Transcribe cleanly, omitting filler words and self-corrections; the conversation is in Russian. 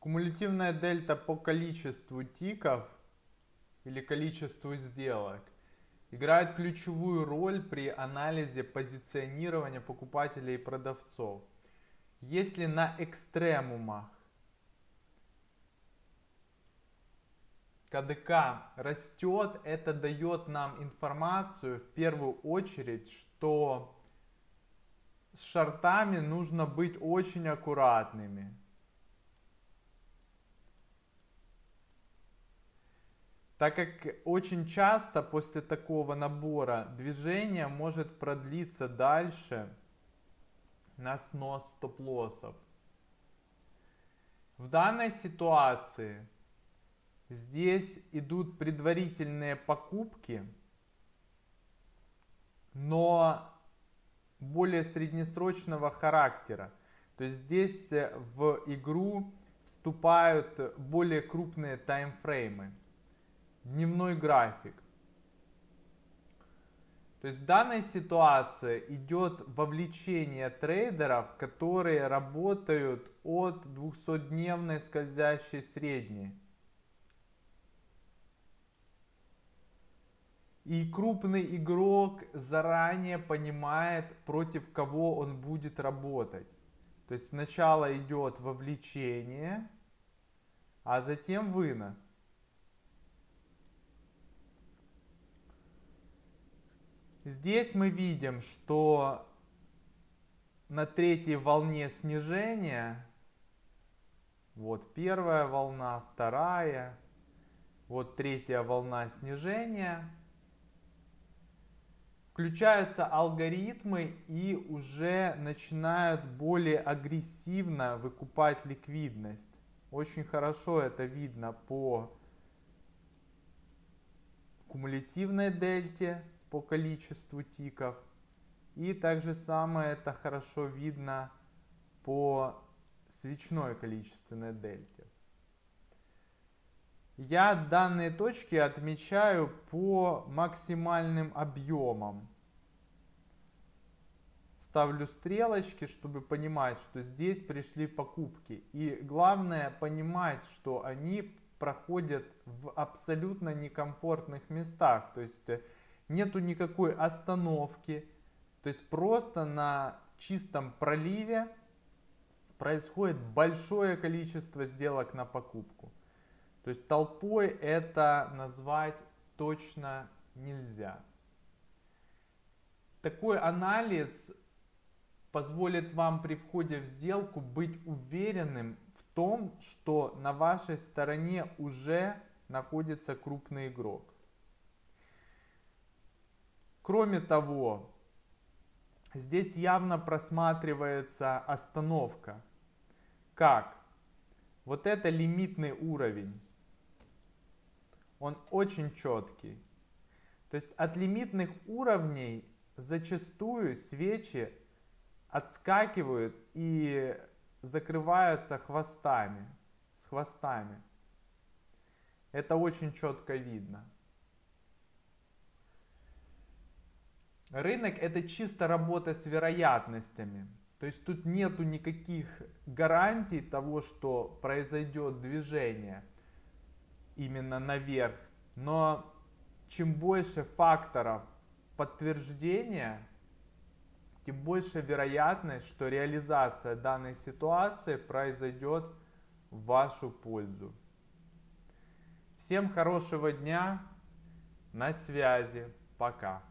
Кумулятивная дельта по количеству тиков или количеству сделок играет ключевую роль при анализе позиционирования покупателей и продавцов. Если на экстремумах КДК растет, это дает нам информацию в первую очередь, что с шортами нужно быть очень аккуратными. Так как очень часто после такого набора движение может продлиться дальше на снос стоп-лоссов. В данной ситуации здесь идут предварительные покупки, но более среднесрочного характера. То есть здесь в игру вступают более крупные таймфреймы. Дневной график. То есть в данной ситуации идет вовлечение трейдеров, которые работают от 200-дневной скользящей средней. И крупный игрок заранее понимает, против кого он будет работать. То есть сначала идет вовлечение, а затем вынос. Здесь мы видим, что на третьей волне снижения, вот первая волна, вторая, вот третья волна снижения, включаются алгоритмы и уже начинают более агрессивно выкупать ликвидность. Очень хорошо это видно по кумулятивной дельте, по количеству тиков. И также самое это хорошо видно по свечной количественной дельте. Я данные точки отмечаю по максимальным объемам. Ставлю стрелочки, чтобы понимать, что здесь пришли покупки. И главное понимать, что они проходят в абсолютно некомфортных местах. То есть нету никакой остановки. То есть просто на чистом проливе происходит большое количество сделок на покупку. То есть толпой это назвать точно нельзя. Такой анализ позволит вам при входе в сделку быть уверенным в том, что на вашей стороне уже находится крупный игрок. Кроме того, здесь явно просматривается остановка. Как? Вот это лимитный уровень. Он очень четкий. То есть от лимитных уровней зачастую свечи отскакивают и закрываются хвостами, с хвостами. Это очень четко видно. Рынок это чисто работа с вероятностями. То есть тут нету никаких гарантий того, что произойдет движение именно наверх. Но чем больше факторов подтверждения, тем больше вероятность, что реализация данной ситуации произойдет в вашу пользу. Всем хорошего дня, на связи, пока.